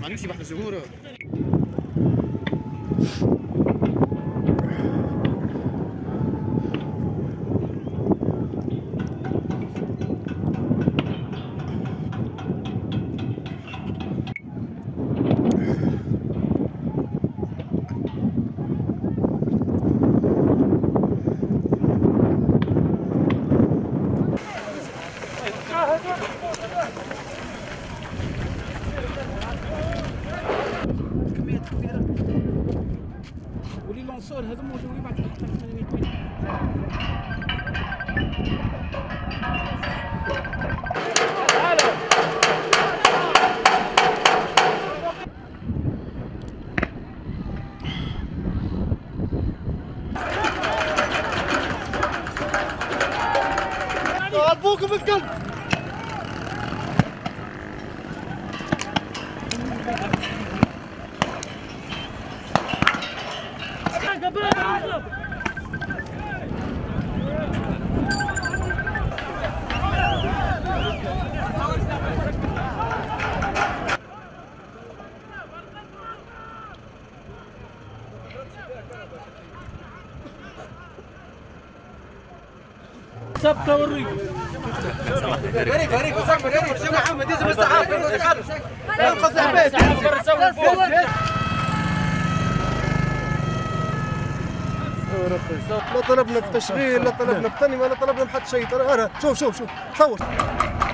نمشي بحر الزهور. ولي لونسور هذا موجود بعد 800 متر. ابوكم الكلب. سبت وريك فريق يا محمد يزم السحاب انقذ البيت لا طلبنا التشغيل لا طلبنا التنمية لا طلبنا حتى شيء. ترى شوف صور